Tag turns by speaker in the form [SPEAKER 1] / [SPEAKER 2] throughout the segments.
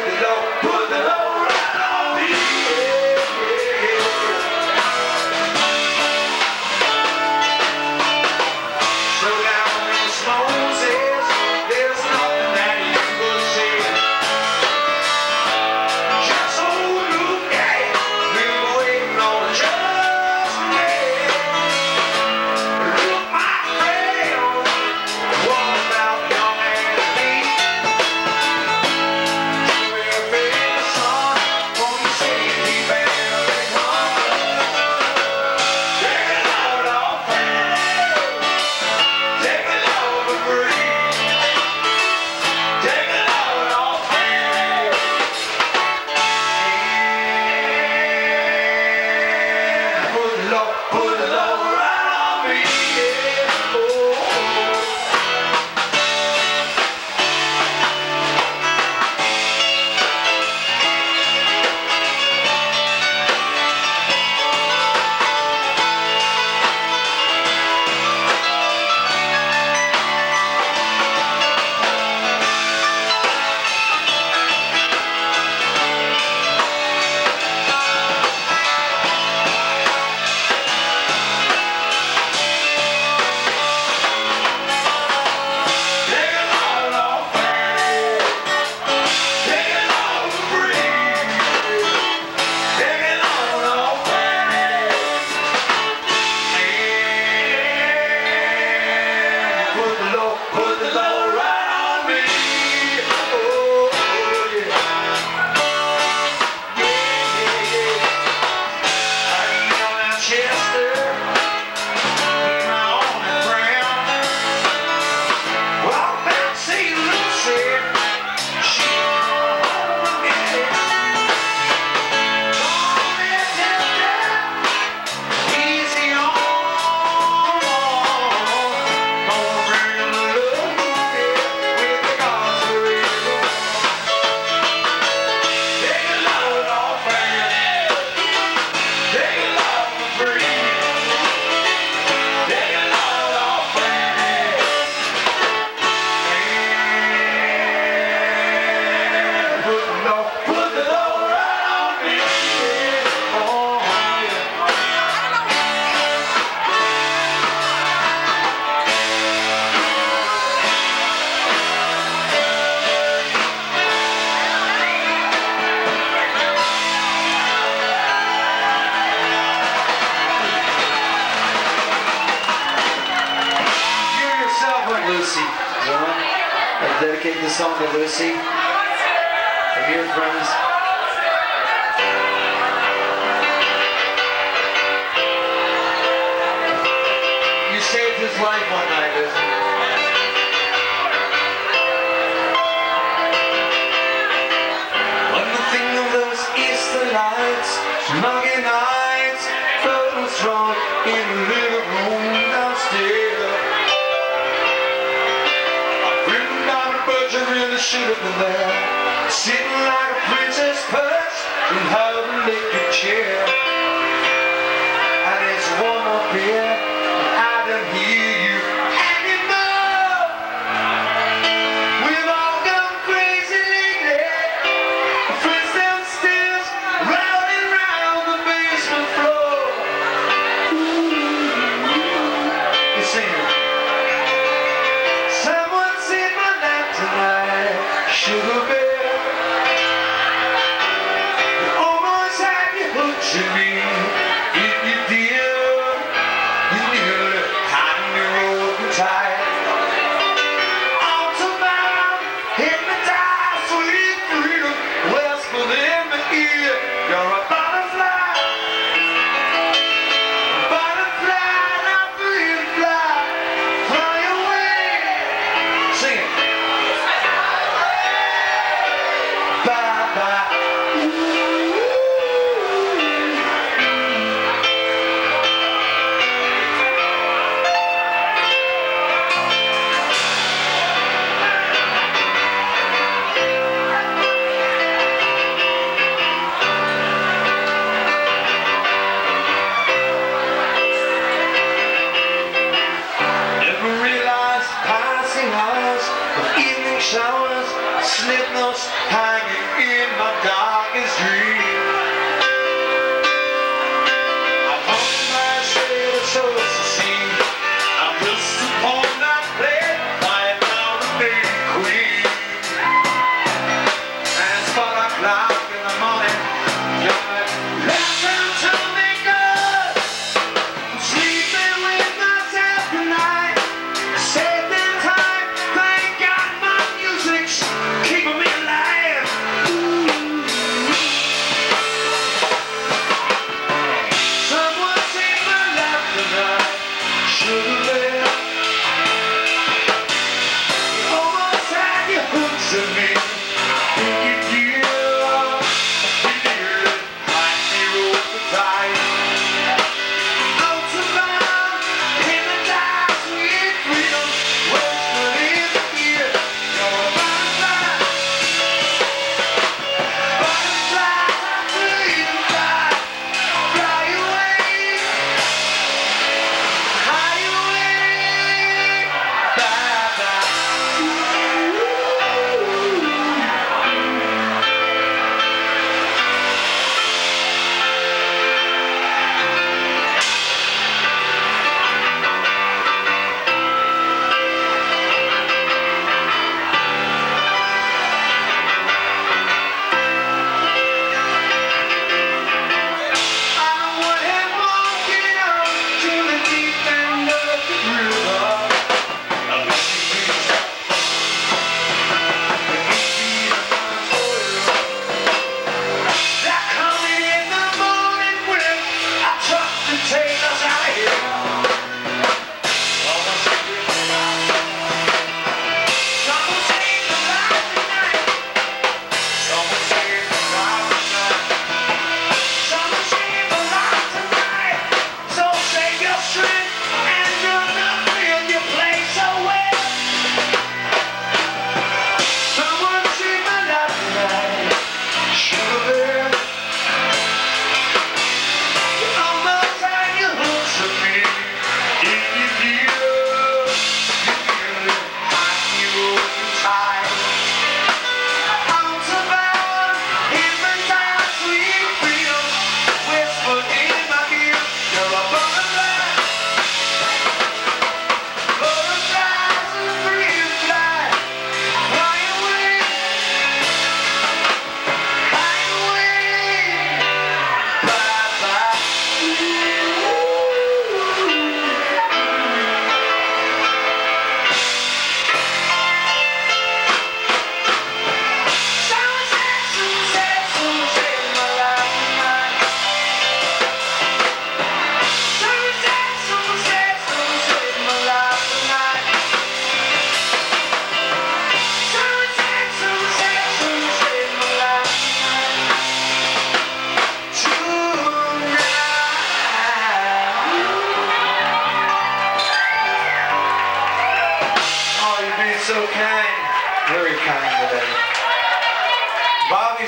[SPEAKER 1] I dedicate this song to Lucy from your friends. You saved his life one night, Lucy. One thing of those Easter lights, muggy nights, floating strong in the living room downstairs. You really should have been there, sitting like a princess perched in her naked chair. And it's one more beer, and I don't hear you anymore. We've all gone crazy lately, footsteps still rolling round the basement floor. You're singing. Someone said my life tonight should have been. You almost had me hooked to me. If you did, you nearly had me rolling tight. Autobound, hypnotized, sweet freedom, whispered in my ear, you're a butterfly. Butterfly, not free to fly. Fly away. Sing it. Bye-bye. Never realized passing hours of evening showers, slip notes hanging in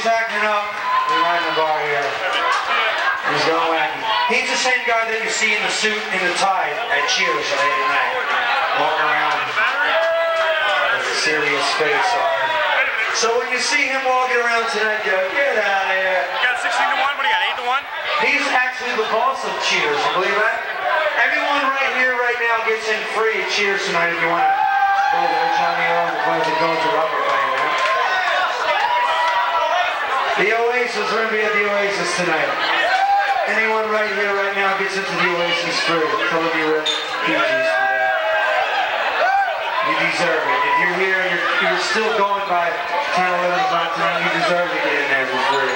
[SPEAKER 1] acting up behind the bar here. He's going wacky. He's the same guy that you see in the suit and the tie at Cheers late at night. Walking around with a serious face on him. So when you see him walking around tonight, go, get out of here.
[SPEAKER 2] You got 16 to 1? What do you got, 8 to 1?
[SPEAKER 1] He's actually the boss of Cheers, you believe that? Everyone right here, right now, gets in free at Cheers tonight if you want to go there. Johnny O and the Classic Going to Rubber playing there. The Oasis, we're going to be at the Oasis tonight. Anyone right here, right now, gets into the Oasis free. Tell them you're at PG's. You deserve it. If you're here and you're still going by 10, 11 o'clock tonight, you deserve to get in there for free.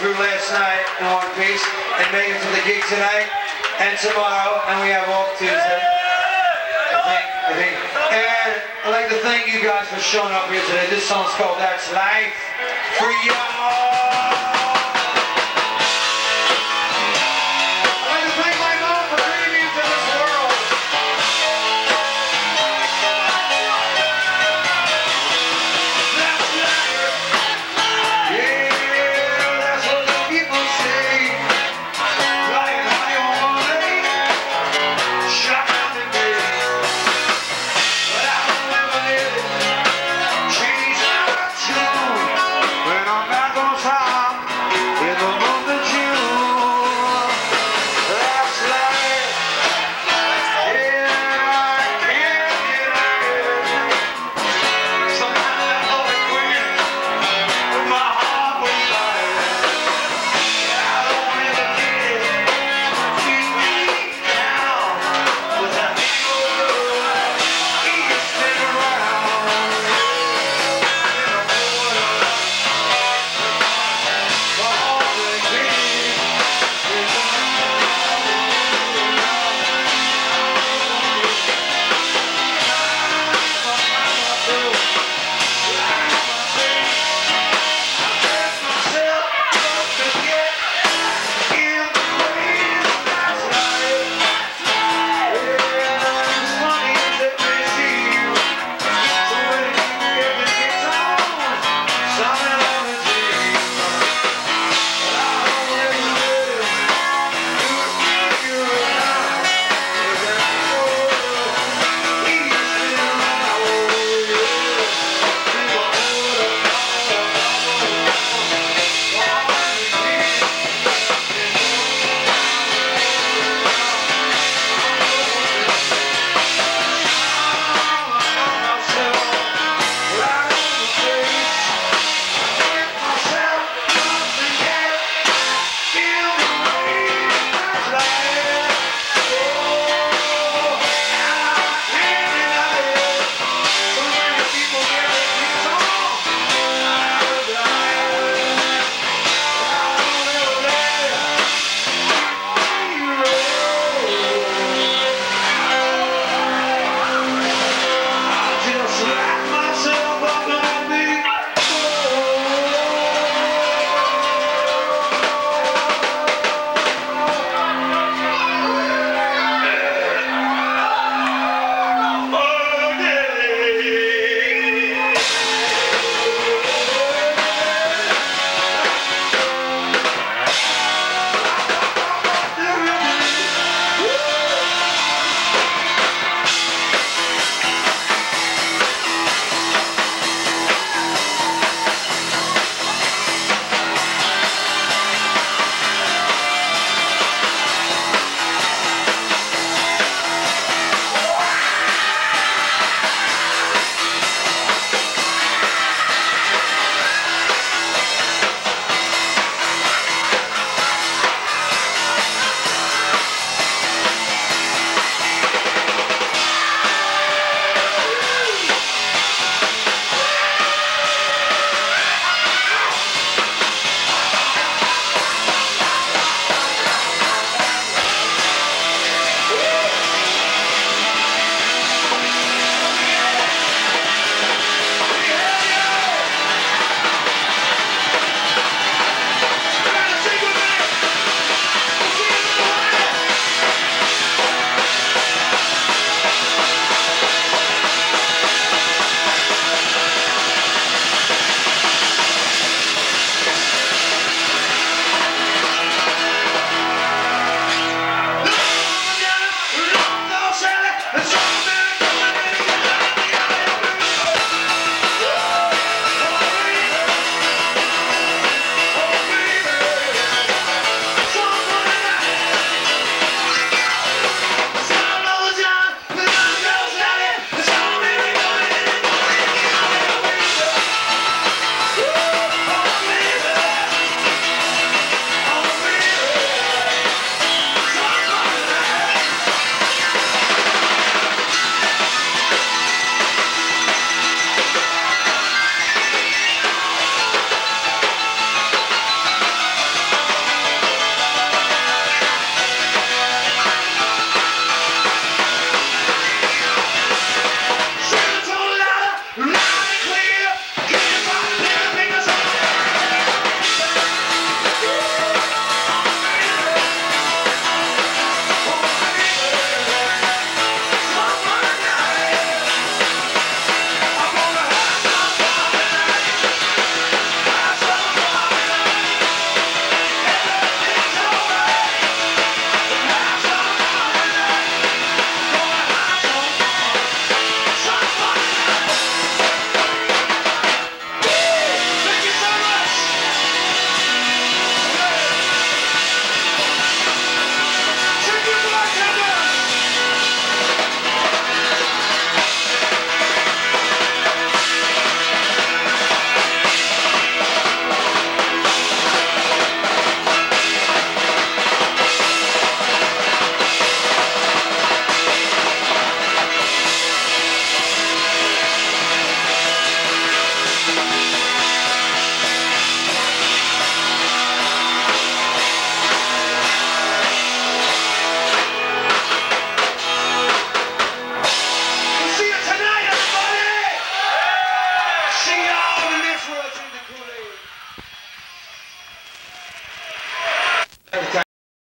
[SPEAKER 1] through last night in one piece and made it to the gig tonight and tomorrow, and we have off Tuesday. I think. And I'd like to thank you guys for showing up here today. This song's called That's Life for y'all.